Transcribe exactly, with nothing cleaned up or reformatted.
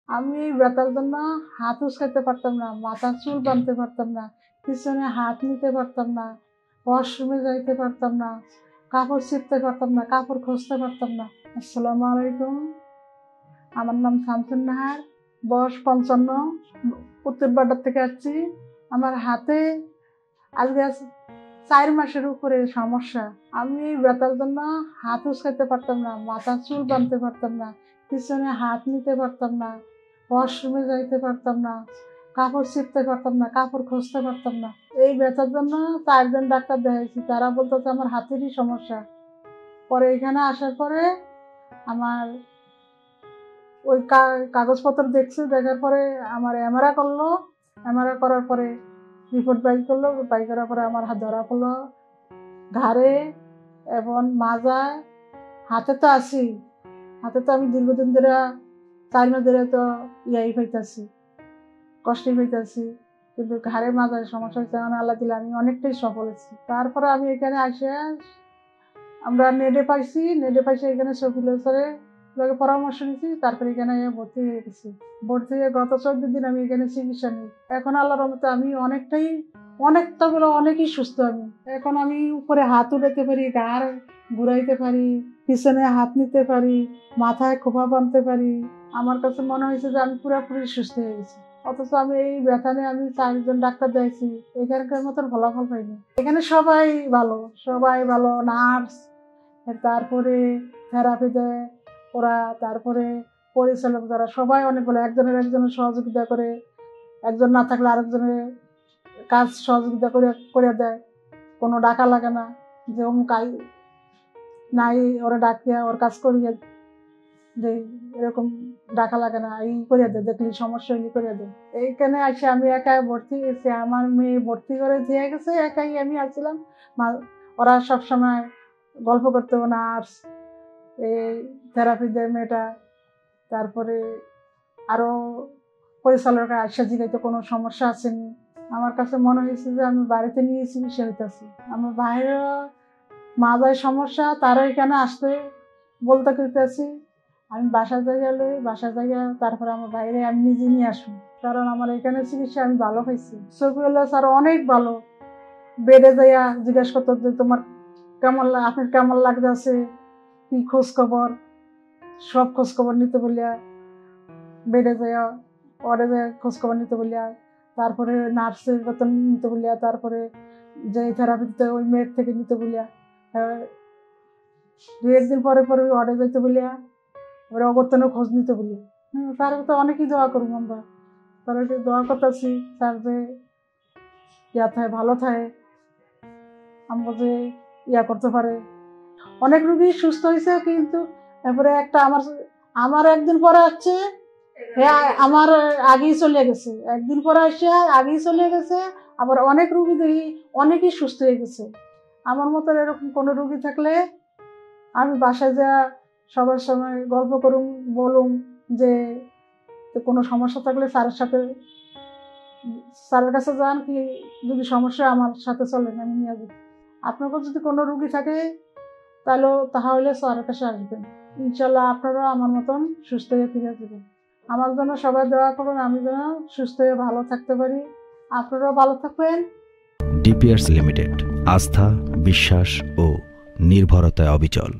আমি এই ব্যথার জন্য হাত উঁচকাইতে পারতাম না, মাথার চুল বাঁধতে পারতাম না, পিছনে হাত নিতে পারতাম না, ওয়াশরুমে যাইতে পারতাম না, কাপড় ছিঁড়তে পারতাম না, কাপড় খুঁজতে পারতাম না। আসসালামু আলাইকুম, আমার নাম শামসুন নাহার, বয়স পঞ্চান্ন, উত্তর বাড্ডার থেকে আসছি। আমার হাতে আজকে চার মাসের উপরে সমস্যা। আমি এই ব্যথার জন্য হাত উঁচকাইতে পারতাম না, মাথার চুল বাঁধতে পারতাম না, পিছনে হাত নিতে পারতাম না, ওয়াশরুমে যাইতে পারতাম না, কাপড় ছিঁড়তে পারতাম না, কাপড় খুঁজতে পারতাম না। এই ব্যথার জন্য চারজন ডাক্তার দেখাইছি, তারা বলতেছে আমার হাতেরই সমস্যা। পরে এখানে আসার পরে আমার ওই কাগজপত্র দেখছে, দেখার পরে আমার এমআরআই করলো, এমআরআই করার পরে রিপোর্ট বাই করলো, বাই করার পরে আমার হাত ধরা পড়লো ঘাড়ে এবং মাজায়, হাতে তো আছি, হাতে তো আমি দীর্ঘদিন ধরে চার মাস ধরে তো ইয়াই পাইতেছি, কষ্টই পাইতেছি, কিন্তু ঘাড়ে মাজায় সমস্যা হয়েছে। মানে আল্লাহ দিলে আমি অনেকটাই সফল হয়েছি। তারপরে আমি এখানে আসে আমরা নেটে পাইছি, নেটে পাইছি এখানে শফিল স্যারের লগে পরামর্শ নিয়েছি, তারপরে এখানে ভর্তি হয়ে গেছি। ভর্তি হয়ে গত চোদ্দ দিন আমি এখানে চিকিৎসা নিই। এখন আল্লাহর রহমতে আমি অনেকটাই অনেকটা বলে অনেকই সুস্থ। আমি এখন আমি উপরে হাত উঠাতে পারি, ঘাড় ঘুরাইতে পারি, পিছনে হাত নিতে পারি, মাথায় খোপা বাঁধতে পারি। আমার কাছে মনে হয়েছে যে আমি পুরোপুরি সুস্থ হয়ে গেছি। অথচ আমি এই ব্যথা নিয়ে আমি চারজন ডাক্তার দেখছি, এখানকার মতন ফলাফল পাইনি। এখানে সবাই ভালো, সবাই ভালো, নার্স, তারপরে থেরাপি দেয় ওরা, তারপরে পরিচালক যারা সবাই অনেক ভালো, একজনের একজনের সহযোগিতা করে, একজন না থাকলে আরেকজনের কাজ সহযোগিতা করে করে দেয়। কোনো ডাকা লাগে না যে অমুক আই নাই ওরা ডাকিয়া ওর কাজ করিয়ে যে এরকম ডাকা লাগে না, এই করিয়া দেয়, দেখলি সমস্যা হইলে করিয়া দেয়। এইখানে আসে আমি একাই ভর্তি গেছি, আমার মেয়ে ভর্তি করে দিয়ে গেছে, একাই আমি আসছিলাম। ওরা সবসময় গল্প করতে, নার্স, এই থেরাপি দেয় মেয়েটা, তারপরে আরও পরিচালকের আসা জিগাইতে কোনো সমস্যা আসেনি। আমার কাছে মনে হয়েছে যে আমি বাড়িতে নিয়ে চিকিৎসা হইতেছি। আমার বাইরে মাজায় সমস্যা, তারা এখানে আসতে বলতে করতেছি, আমি বাসার জায়গা লই, বাসার জায়গা তারপরে আমার বাইরে আমি নিজে নিয়ে আসুন, কারণ আমার এখানে চিকিৎসা আমি ভালো পাইছি। শফিউল্লাহ স্যার অনেক ভালো, বেডে যাইয়া জিজ্ঞাসা করতো যে তোমার কেমন, আপনার কেমন লাগতেছে, কি খোঁজ খবর, সব খোঁজ খবর নিতে বলিয়া বেডে যাইয়া ওয়ার্ডে যায় খোঁজ খবর নিতে বলিয়া, তারপরে নার্সের বেতন নিতে বলিয়া, তারপরে যে থেরাপি দিতে ওই মেয়ের থেকে নিতে বলিয়া, দু একদিন পরে পরে ওয়ার্ডে যাইতে বলিয়া, ওরা অবর্তনের খোঁজ নিতে বলিয়া। হম তার তো অনেকই দোয়া করবো আমরা, তারা দোয়া করতেছি তার যে ইয়া থাকে, ভালো থাকে, আমরা যে ইয়া করতে পারে। অনেক রুগী সুস্থ হয়েছে, কিন্তু তারপরে একটা আমার আমার একদিন পরে আসছে, হ্যাঁ আমার আগেই চলে গেছে, একদিন পরে আসছে আগেই চলে গেছে। আবার অনেক রুগী দেখি অনেকই সুস্থ হয়ে গেছে। আমার মতো এরকম কোনো রুগী থাকলে আমি বাসায় যা সবার সময় গল্প করুম, বলুম যে কোনো সমস্যা থাকলে স্যারের সাথে, স্যারের কাছে যান, কি যদি সমস্যা আমার সাথে চলেন, আমি নিয়ে যাবো। আপনার কাছে যদি কোনো রুগী থাকে তাহলে তাহলে স্যারের কাছে আসবেন, ইনশাল্লাহ আপনারা আমার মতন সুস্থ হয়ে ফিরে যাবেন। আমার জন্য সবাই দোয়া করুন, আমি যেন সুস্থ হয়ে ভালো থাকতে পারি, আপনারাও ভালো থাকবেন। ডিপিআরস লিমিটেড, আস্থা, বিশ্বাস ও নির্ভরতায় অবিচল।